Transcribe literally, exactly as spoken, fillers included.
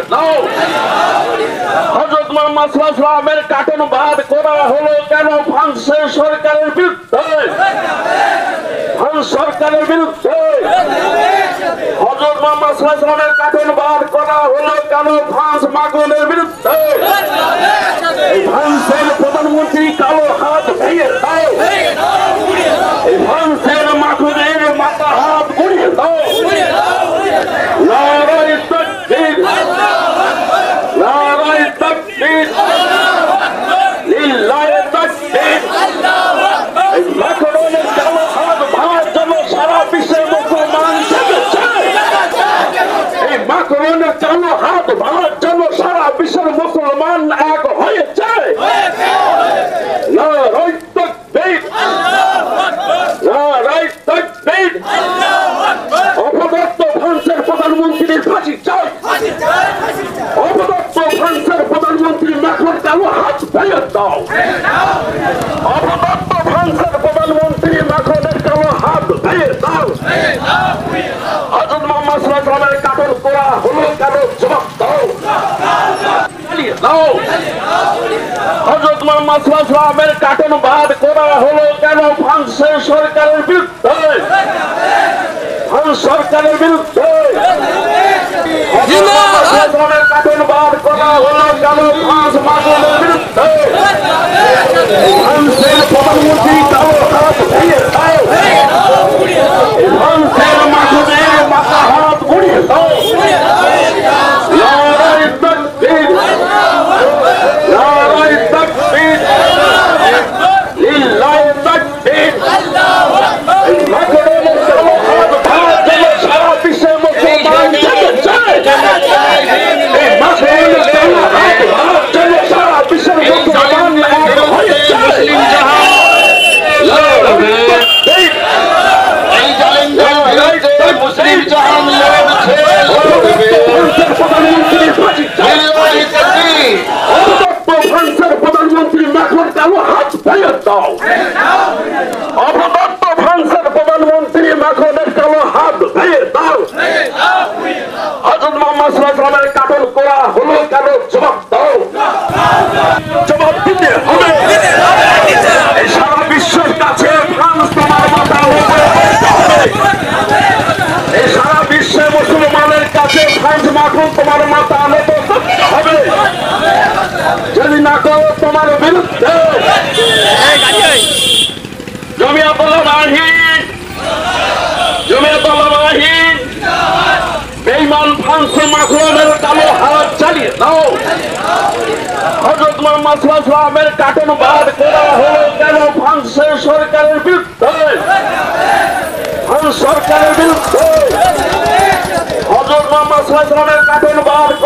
দাও। হযরত মুহাম্মদ সাল্লাল্লাহু আলাইহি ওয়াসাল্লামের কাটন বাদ করা হলো কেন ফ্রান্সের সরকারের বিরুদ্ধে? ফ্রান্স সরকারের বিরুদ্ধে হযরত মুহাম্মদ সাল্লাল্লাহু আলাইহি ওয়াসাল্লামের কাটন বাদ করা হলো কেন ফ্রান্স মাকরনের বিরুদ্ধে? ফ্রান্সের প্রধানমন্ত্রী কালো হাত ভেঙে দাও। এই ফ্রান্সের মাকরনের মাথা হাত গুড়িয়ে দাও। নারায়ে তাকবীর, নারায়ে তাকবীর, লিল্লাহি তাকবীর। এই মাকরনের কালো হাত ভাঙার জন্য সারা বিশ্বের মুসলমান জেগেছে। এই মাকরনের কালো হাত ভাঙার জন্য সারা বিশ্বের মুসলমান এক হয়েছে। নারায়ে তাকবীর, নারায়ে তাকবীর। অপদস্থ ফ্রান্সের প্রধানমন্ত্রীর ফাঁসি চাই। অপদস্থ ফ্রান্সের প্রধানমন্ত্রী ম্যাক্রন কালো হাত ভেঙে দাও। অপদস্থ ফ্রান্সের প্রধানমন্ত্রী ম্যাক্রনের কালো হাত ভেঙে দাও। হযরত মুহাম্মদ সাল্লাল্লাহু আলাইহি ওয়াসাল্লামের কাতল করা হলো কেন জবাব দাও। দাও। হযরত মুহাম্মদ সাল্লাল্লাহু আলাইহি ওয়াসাল্লামের কাটন বাদ করা হলো কেন ফ্রান্সের সরকারের বিরুদ্ধে? ফ্রান্স সরকারের বিরুদ্ধে কাটন বাদ করা হলো কেন ফ্রান্স মাকরনের বিরুদ্ধে? ফ্রান্সের প্রধানমন্ত্রী কালো হাত ভেঙে দাও। ফ্রান্সের মাকরনের মাথা হাত গুড়িয়ে দাও। নারায়ে তাকবীর, নারায়ে তাকবীর, লিল্লাহি তাকবীর। এই মাকরনের কালো হাত ভাঙার জন্য সারা বিশ্বের মুসলমান জেগেছে। এই মাকরনের কালো হাত ভাঙার জন্য সারা বিশ্বের মুসলমান এক হয়েছে। এই জালেমদের বিরুদ্ধে মুসলিম জাহান লড়ছে। প্রধানমন্ত্রী ফাঁসি চাই। অপদস্থ ফ্রান্সের প্রধানমন্ত্রী ম্যাক্রন কালো হাত ভেঙে দাও। অপদস্থ ফ্রান্সের প্রধানমন্ত্রী ম্যাক্রনের কালো হাত ভেঙে দাও। হযরত মুহাম্মদ সাল্লাল্লাহু আলাইহি ওয়াসাল্লামের কাতল করা হলো কেন জবাব দাও। জবাব দিতে হবে। এই সারা বিশ্বের কাছে ফ্রান্স তোমার মাথা উপরে উঠাতে হবে। এই সারা বিশ্বের মুসলমানের কাছে ফ্রান্স মাকরন তোমার মাথা নত করতে হবে। যদি না করো তোমার বিরুদ্ধে জমিয়ত উলামাহিন, জমিয়ত উলামাহিন বেঈমান ফ্রান্স মাকরনের কালো হাত চালিয়ে দাও। হযরত মুহাম্মদ সাল্লাল্লাহু আলাইহি ওয়াসাল্লামের কাটন বাদ করা হলো কেন ফ্রান্সের সরকারের বিরুদ্ধে? ফ্রান্স সরকারের বিরুদ্ধে হযরত মুহাম্মদ সাল্লাল্লাহু আলাইহি ওয়াসাল্লামের কাটন বাদ